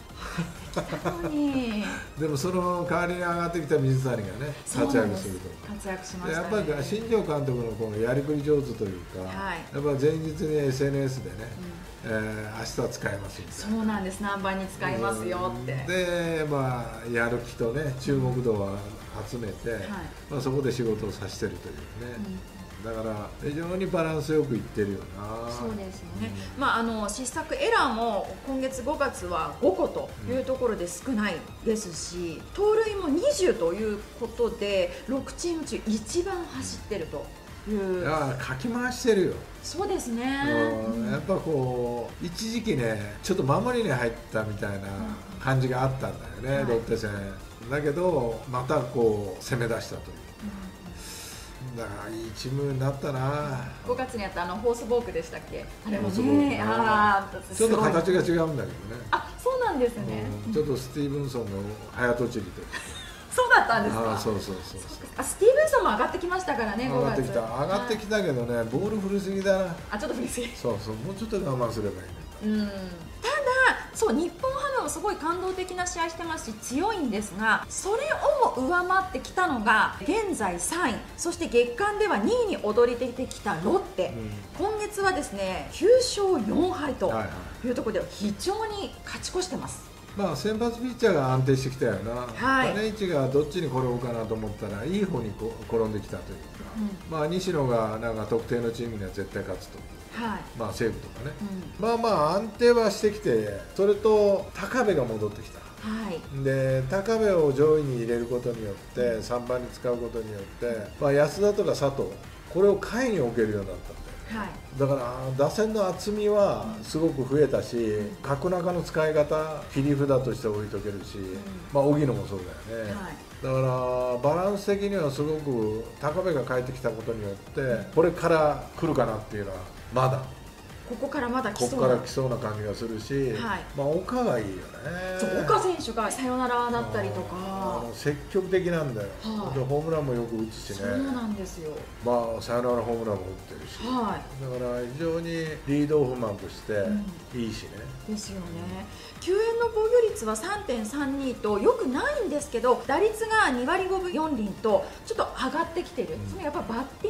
でもその代わりに上がってきた水谷がね活躍すると活躍しましたね。 やっぱり新庄監督のこのやりくり上手というか、はい、やっぱ前日に エスエヌエス でね、うん、えー、明日は使えますみたいな、 そうなんです、何番に使いますよって、 で、まあ、やる気とね注目度は集めて、うん、はい、まあ、そこで仕事をさせてるというね、うん、だから非常にバランスよくいってるよな。 そうですよね、うん、まあ、あの失策エラーも今月ごがつはごこというところで少ないですし、盗塁もにじゅうということでろくチーム中一番走ってるという。 いや、かき回してるよ。 そうですね、 うん、やっぱこう一時期ねちょっと守りに入ったみたいな感じがあったんだよね、うん、ロッテ戦だけどまたこう攻め出したという、うん、だからいいチームになったな。 ごがつにやったあのホースボークでしたっけ、あれもね、あちょっと形が違うんだけどね。 あ、そうなんですね、 うん、ちょっとスティーブンソンの早とちりでそうだったんですか。 あ、そうそうそうそう。 あ、スティーブンソンも上がってきましたからね。 上がってきた、上がってきたけどね、はい、ボール振りすぎだな。 あ、ちょっと振りすぎ。 そうそう、もうちょっと我慢すればいいね。 うん。ただ、そう日本ハムもすごい感動的な試合してますし強いんですが、それをも上回ってきたのが現在さんい、そして月間ではにいに躍り出てきたロッテ、うん、今月はですねきゅう勝よん敗というところでは非常に勝ち越してます。 まあ先発ピッチャーが安定してきたよな、はい、種市がどっちに転ぶかなと思ったらいい方にこ転んできたというか、うん、まあ西野がなんか特定のチームには絶対勝つと、はい、まあ西武とかね、うん、まあまあ安定はしてきて、それと高部が戻ってきた、はい、で高部を上位に入れることによってさんばんに使うことによって、まあ、安田とか佐藤これを下位に置けるようになったんだよ。はい、だから打線の厚みはすごく増えたし、角中の使い方切り札として置いとけるし、うん、まあ荻野もそうだよね、はい、だからバランス的にはすごく高部が帰ってきたことによってこれから来るかなっていうのはまだここからまだ来そうな、 ここから来そうな感じがするし、はい、まあ岡がいいよね。 そう岡選手がサヨナラだったりとか、 あの積極的なんだよ、はい、でホームランもよく打つしね。 そうなんですよ。 まあサヨナラホームランも打ってるし、はい、だから非常にリードオフマンとしていいしね、 うん、ですよね。救援の防御率は さんてんさんに とよくないんですけど、打率がにわりごぶよんりんとちょっと上がってきてる、うん、そのやっぱバッティングって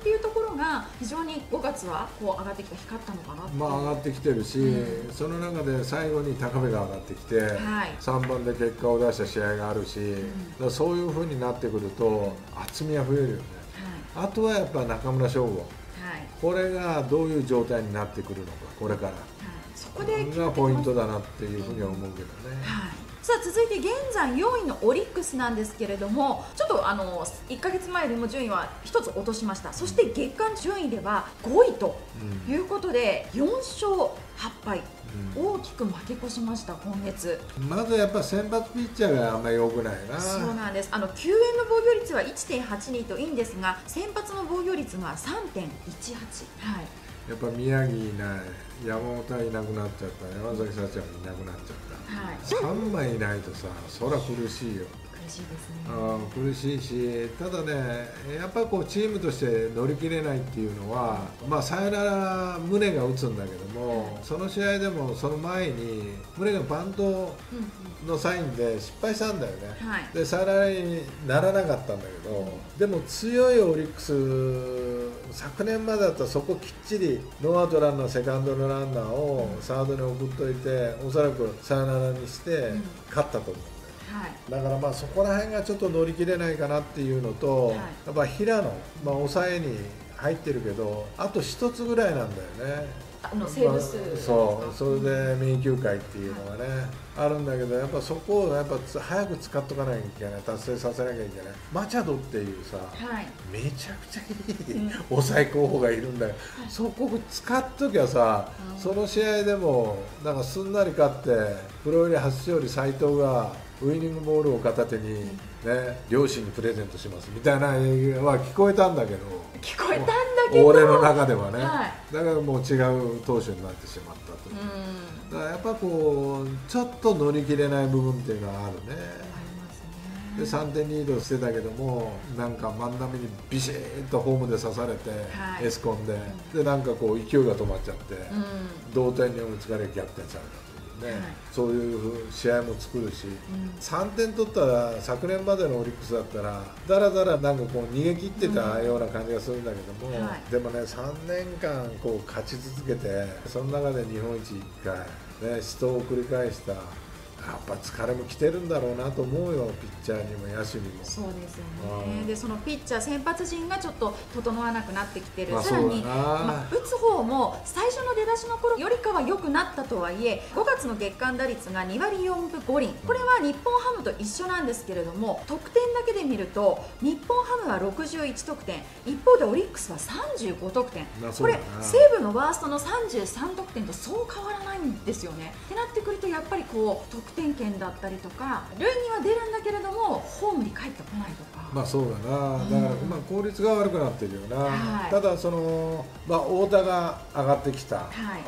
っていうところが非常にごがつはこう上がってきた、光ったのかなっていう。 まあ上がってきてるし、うん、その中で最後に高部が上がってきて、はい、さんばんで結果を出した試合があるし、うん、だからそういう風になってくると厚みは増えるよね、はい、あとはやっぱ中村奨吾、はい、これがどういう状態になってくるのか、これから、はい、 そこでがポイントだなっていうふうには思うけどね、うん、はい。 さあ続いて現在よんいのオリックスなんですけれども、ちょっとあのいっかげつまえよりも順位はひとつ落としました。そして月間順位ではごいということで、よんしょうはっぱい、うん、大きく負け越しました今月。 まずやっぱ先発ピッチャーがあんまり良くないな。 そうなんです。あの救援の防御率は いってんはちに といいんですが、先発の防御率が さんてんいちはち、はい。 やっぱ宮城いない、山本はいなくなっちゃった、山崎幸也もいなくなっちゃった、はい、さんまいいないとさ、そりゃ苦しいよ。 苦しいですね。 あ苦しいし、ただね、やっぱりこうチームとして乗り切れないっていうのは、まあサヨナラ宗が打つんだけども、はい、その試合でもその前に宗がバントのサインで失敗したんだよね、はい、でサヨナラにならなかったんだけど、でも強いオリックス、昨年までだったらそこきっちりノーアウトランナー、セカンドのランナーをサードに送っといて、おそらくサヨナラにして勝ったと思う。はい、だからまあそこら辺がちょっと乗り切れないかなっていうのと、はい、やっぱ平野、まあ、抑えに入ってるけど、あと一つぐらいなんだよね。 あのセーブ数、まあ、そうそれで名球会っていうのがね、はい、あるんだけど、やっぱそこをやっぱ早く使っとかなきゃいけない、達成させなきゃいけない。マチャドっていうさ、はい、めちゃくちゃいい、うん、抑え候補がいるんだよ、はい、そこを使っときゃさ、うん、その試合でもなんかすんなり勝って、プロ入り初勝利斉藤がウイニングボールを片手に、ね、両親にプレゼントしますみたいな映画は聞こえたんだけど、 聞こえたんだけど俺の中ではね、はい、だからもう違う投手になってしまったという、うん、だからやっぱこうちょっと乗り切れない部分っていうのはあるね。でさんてんリードしてたけども、なんか万波にビシッとホームで刺されて、はい、エスコンで、でなんかこう勢いが止まっちゃって、うん、同点に追いつかれ逆転された。ね、はい、そういう試合も作るし、うん、さんてん取ったら昨年までのオリックスだったらだらだらなんかこう逃げ切ってたような感じがするんだけども、うんはい、でもねさんねんかんこう勝ち続けて、その中で日本一いっかい、ね、死闘を繰り返した。やっぱ疲れも来てるんだろうなと思うよ、ピッチャーにも野手にも。 そうですよね。でそのピッチャー先発陣がちょっと整わなくなってきてる、まあ、さらに、まあ、打つ方も最初の出だしの頃よりかは良くなったとはいえ、ごがつの月間打率がにわりよんぶごりん、これは日本ハムと一緒なんですけれども、得点だけで見ると日本ハムはろくじゅういちとくてん、一方でオリックスはさんじゅうごとくてん、これ西武のワーストのさんじゅうさんとくてんとそう変わらないんですよね。ってなってくるとやっぱりこう得点圏だったりとか、塁には出るんだけれどもホームに帰ってこないとか、 まあそうだな、だからまあ効率が悪くなってるよな、はい、ただその、まあ、太田が上がってきた、はい、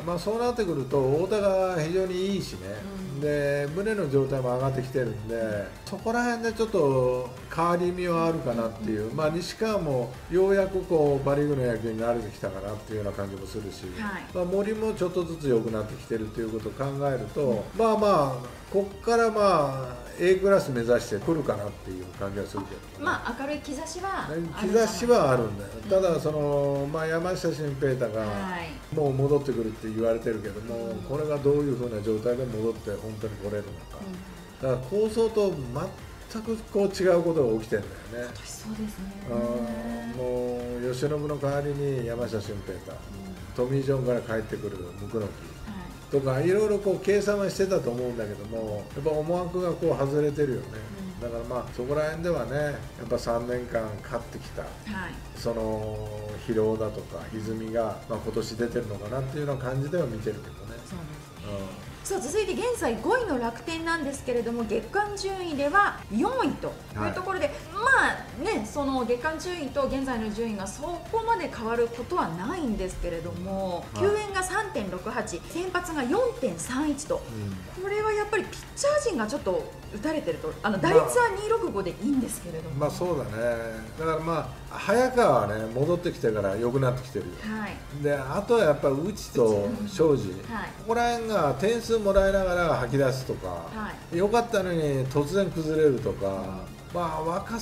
まあそうなってくると太田が非常にいいしね、うん、で胸の状態も上がってきてるんで、うん、そこら辺でちょっと変わり身はあるかなっていう、うん、まあ西川もようやくこうパ・リーグの野球に慣れてきたかなっていうような感じもするし、はい、まあ、森もちょっとずつ良くなってきてるということを考えると、うん、まあまあここからまあ A クラス目指してくるかなっていう感じはするけど、ね、 まあ明るい兆しはある兆しはあるんだよ、うん、ただその、まあ、山下慎平太がもう戻ってくるって言われてるけども、うん、これがどういうふうな状態で戻って本当に来れるのか、うん、だから構想と全くこう違うことが起きてるんだよね。 そうですね。 あもう由伸の代わりに山下慎平太、うん、トミー・ジョンから帰ってくる椋木とかいろいろこう計算はしてたと思うんだけども、やっぱ思惑がこう外れてるよね、うん、だからまあそこら辺ではね、やっぱさんねんかん勝ってきた、はい、その疲労だとか歪みが、まあ、今年出てるのかなっていうような感じでは見てるけどね。 そうですね、うんさあ続いて現在ごいの楽天なんですけれども、月間順位ではよんいというところで、はい、まあね、その月間順位と現在の順位がそこまで変わることはないんですけれども、はい、救援が さんてんろくはち、先発が よんてんさんいち と、うん、これはやっぱりピッチャー陣がちょっと打たれてると、あの打率はにろくごでいいんですけれども、 まあそうだね、だからまあ早川はね戻ってきてから良くなってきてるよ、はい、であとはやっぱり内と庄司、はい、ここら辺が点数もらいながら吐き出すとか、はい、良かったのに突然崩れるとか、うん、まあ若さだろう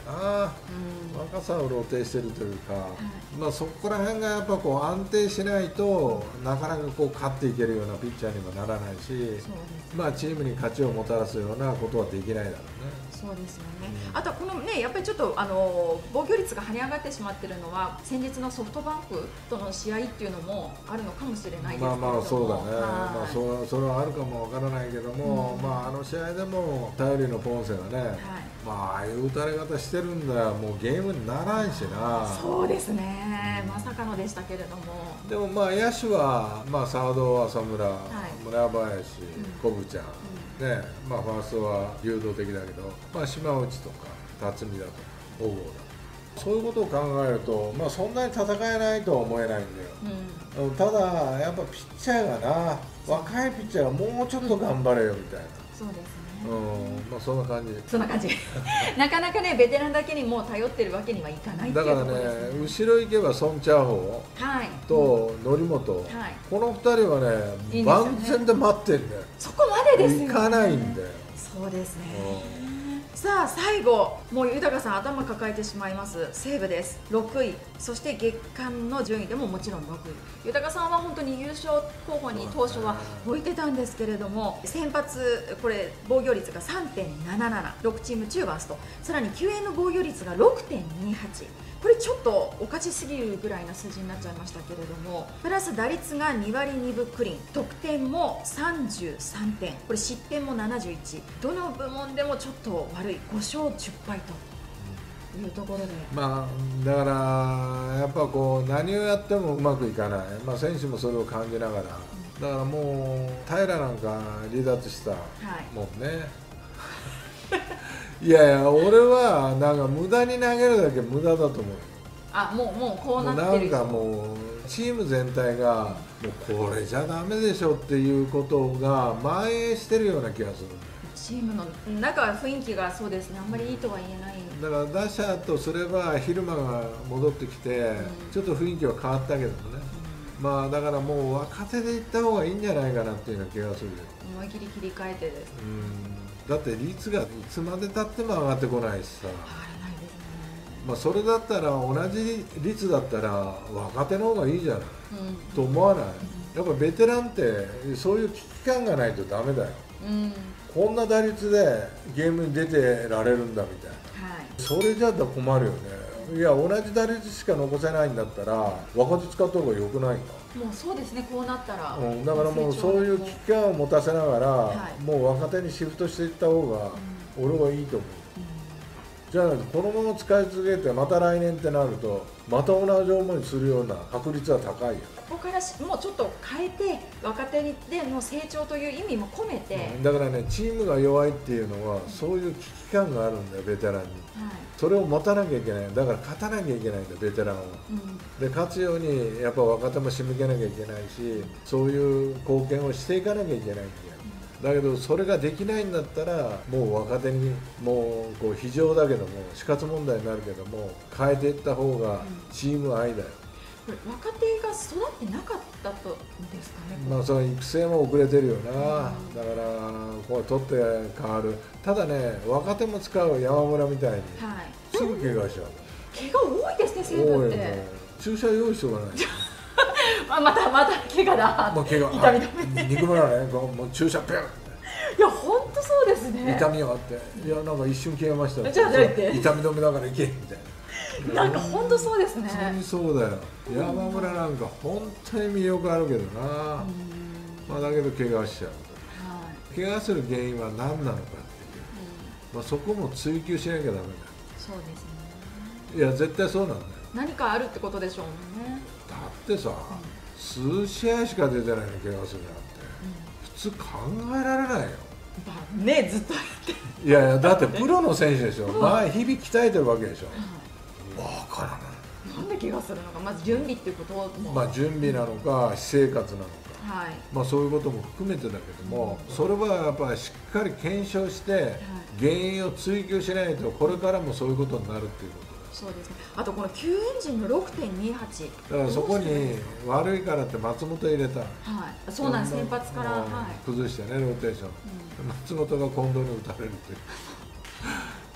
あ、うん、若さを露呈しているというか、はい、まあそこら辺がやっぱこう安定しないとなかなかこう勝っていけるようなピッチャーにもならないし、ね、まあチームに勝ちをもたらすようなことはできないだろうね。 そうですよね、うん、あとはこのねやっぱりちょっとあの防御率が跳ね上がってしまっているのは先日のソフトバンクとの試合っていうのもあるのかもしれないですけども、 まあまあそうだね、まあ、そ, それはあるかもわからないけども、うん、まああの試合でも頼りのポンセがね、はい、まあああいう打たれ方してるんだよ、もうゲームにならんしな。 そうですね、まさかのでしたけれども、 でもまあ野手は、まあ、サードは浅村、はい、村林、小渕ちゃん、うんね、まあ、ファーストは流動的だけど、まあ、島内とか辰巳だとか小郷だとか、そういうことを考えると、まあ、そんなに戦えないとは思えないんだよ、うん、ただやっぱピッチャーがな、若いピッチャーがもうちょっと頑張れよみたいな、 そうですね、 うん、まあそんな感じ。 そんな感じ。なかなかねベテランだけにもう頼ってるわけにはいかないっていうところですね。 だからね、後ろ行けばソン・チャーホーと則本、はい、このふたりはね、いいね、万全で待ってんだよ。 そこまでですよね。 行かないんだよ。 そうですね。さあ最後、もう豊さん頭抱えてしまいます西武です。ろくい、そして月間の順位でももちろんろくい。豊さんは本当に優勝候補に当初は置いてたんですけれども、先発これ防御率が さんてんなななな、ろくチーム中ワースト、さらに救援の防御率が ろくてんにはち、これちょっとおかしすぎるぐらいな数字になっちゃいましたけれども、プラス打率がにわりにぶクリーン、得点もさんじゅうさんてん、これ失点もななじゅういち、どの部門でもちょっと悪い、ごしょうじゅっぱいというところで、 まあだからやっぱこう何をやってもうまくいかない、まあ、選手もそれを感じながら、だからもう平なんか離脱したもんね、はいいやいや、俺はなんか無駄に投げるだけ無駄だと思う。 あ、もうもうこうなってる。 なんかもうチーム全体がもうこれじゃダメでしょっていうことが蔓延してるような気がする。 チームの中は雰囲気がそうですね、あんまりいいとは言えない。 だから打者とすれば蛭間が戻ってきて、うん、ちょっと雰囲気は変わったけどもね、うん、まあだからもう若手でいった方がいいんじゃないかなっていうような気がする。 思い切り切り替えてです。 うんだって率がいつまでたっても上がってこないしさ、 上がらないですね。 まあそれだったら同じ率だったら若手の方がいいじゃない、うん、と思わない、うん、やっぱベテランってそういう危機感がないとダメだよ、うん、こんな打率でゲームに出てられるんだみたいな、はい、それじゃ困るよね。いや同じ打率しか残せないんだったら若手使った方が良くないか。 もうそうですね、こうなったら、 うん、だからもうそういう危機感を持たせながら、はい、もう若手にシフトしていった方が俺はいいと思う、うん、じゃあこのまま使い続けてまた来年ってなるとまた同じ思いするような確率は高いよ。 ここからもうちょっと変えて若手での成長という意味も込めて、 うん、だからねチームが弱いっていうのはそういう危機感があるんだよベテランに、はい、それを持たなきゃいけない。だから勝たなきゃいけないんだベテランは、うん、で勝つようにやっぱ若手も仕向けなきゃいけないし、そういう貢献をしていかなきゃいけないんだよ、うん、だけどそれができないんだったらもう若手にもうこう非常だけども死活問題になるけども変えていった方がチーム愛だよ、 これ若手が育ってなかったとですかね。 まあその育成も遅れてるよな、うん、だからこう取って変わる。ただね若手も使う山村みたいに、はい、すぐ怪我しちゃう。 怪我多いですね西武って。 注射用意しておかないあまたまた怪我だ、 まあ、怪我痛み止め肉村ねもう注射ペンいや本当そうですね。 痛みがあっていやなんか一瞬消えましたじゃあ痛み止めだからいけみたいななんか本当そうですね。 本当にそうだよ。山村なんか本当に魅力あるけどな。まあだけど怪我しちゃう。はい、怪我する原因は何なのかっていう。まあそこも追求しなきゃダメだよ。 そうですね。 いや絶対そうなんだよ。 何かあるってことでしょうね。 だってさ、うん、数試合しか出てないの怪我するなんて、うん、普通考えられないよ。 ねずっとやっていやいやだってプロの選手でしょ、うん、まあ日々鍛えてるわけでしょ、うん、分からない。 なんで怪我するのか、まず準備っていうことも、 まあ準備なのか私生活なのか、はい、まあそういうことも含めてだけども、うん、それはやっぱりしっかり検証して原因を追求しないとこれからもそういうことになるっていうこと。 そうですね。あとこの救援陣の ろくてんにはちだからそこに悪いからって松本入れた、はい、 そうなんです。先発から、はい、 崩してねローテーション、うん、松本が近藤に打たれるっていう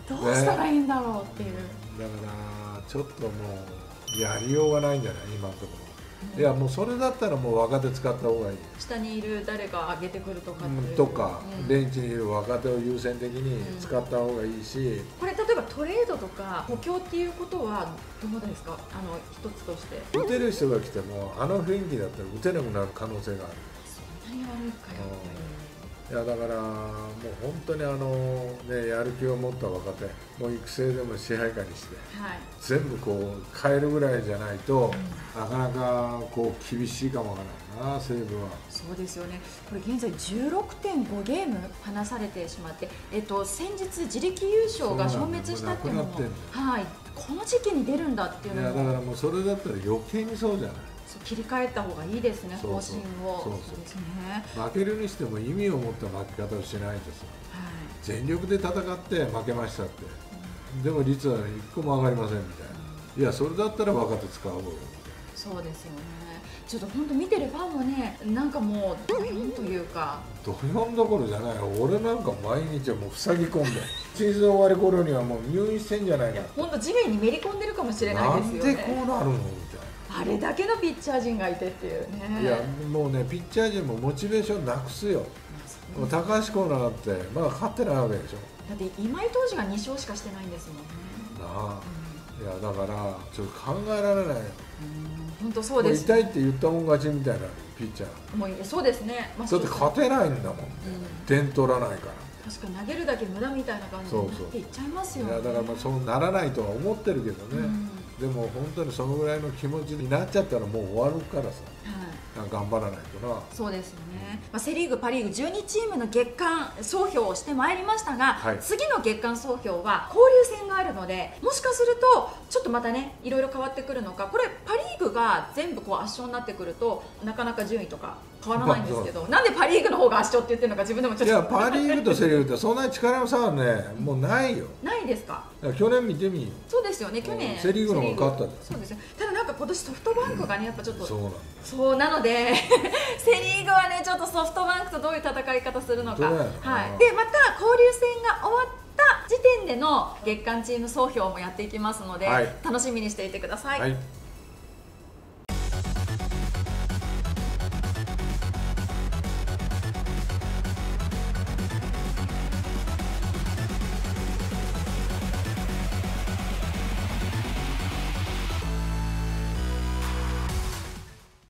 どうしたらいいんだろうっていう、ね、 だからちょっともうやりようがないんじゃない今のところ。いやもうそれだったらもう若手使った方がいい。 下にいる誰か上げてくるとかっていうとか、うん、ベンチにいる若手を優先的に使った方がいいし、うん、 これ例えばトレードとか補強っていうことはどうですか、あの一つとして。 打てる人が来てもあの雰囲気だったら打てなくなる可能性がある。 そんなに悪いかやっぱり。 いやだからもう本当にあの、ね、やる気を持った若手もう育成でも支配下にして、はい、全部こう変えるぐらいじゃないと、うん、なかなかこう厳しいかもわからないな西武は。 そうですよね。これ現在 じゅうろくてんご ゲーム離されてしまって、えっと、先日自力優勝が消滅したっていうのも、はい、この時期に出るんだっていうのも。 いやだからもうそれだったら余計にそうじゃない。 切り替えた方がいいですね、方針を。そうですね。負けるにしても意味を持った負け方をしないとさ、はい、全力で戦って負けましたって、うん、でも率はいっこも上がりませんみたいな、うん、いやそれだったら若手使おうよみたいな。 そうですよね。ちょっと本当見てるファンもね、なんかもうドヨンというか、 ドヨンどころじゃないよ。俺なんか毎日はもう塞ぎ込んでシーズン終わり頃にはもう入院してんじゃないか。 本当地面にめり込んでるかもしれないですよね。 なんでこうなるのみたいな。 あれだけのピッチャー陣がいてっていうね。 いやもうねピッチャー陣もモチベーションなくすよ。もう高橋コーナーってまだ勝ってないわけでしょ。 だって今井投手がに勝しかしてないんですもんね。 なあ、うん、いやだからちょっと考えられないよ。 本当そうです、 ね、痛いって言ったもん勝ちみたいなピッチャー。 もうそうですね。 まあ、だって勝てないんだもん、ね、うん、点取らないから。 確か投げるだけ無駄みたいな感じになっていっちゃいますよね。 そうそう。いやだからまあそうならないとは思ってるけどね。うん、でも本当にそのぐらいの気持ちになっちゃったらもう終わるからさ、はい、頑張らないとな。 そうですよね。まあ、セ・リーグパ・リーグじゅうにチームの月間総評をしてまいりましたが、はい、次の月間総評は交流戦があるので、もしかするとちょっとまたねいろいろ変わってくるのか。これパ・リーグが全部こう圧勝になってくるとなかなか順位とか変わらないんですけど、まあ、なんでパ・リーグの方が圧勝って言ってるのか自分でもちょっと。 いやパ・リーグとセ・リーグってそんなに力の差はねもうないよ。 ないですか。 去年見てみよ。 そうですよね。去年セ・リーグの方が勝ったんです。 そうですよ。ただなんか今年ソフトバンクがねやっぱちょっとそうなんそうなのでセ・リーグはねちょっとソフトバンクとどういう戦い方するのか、はい、でまた交流戦が終わった時点での月間チーム総評もやっていきますので、はい、楽しみにしていてください。はい。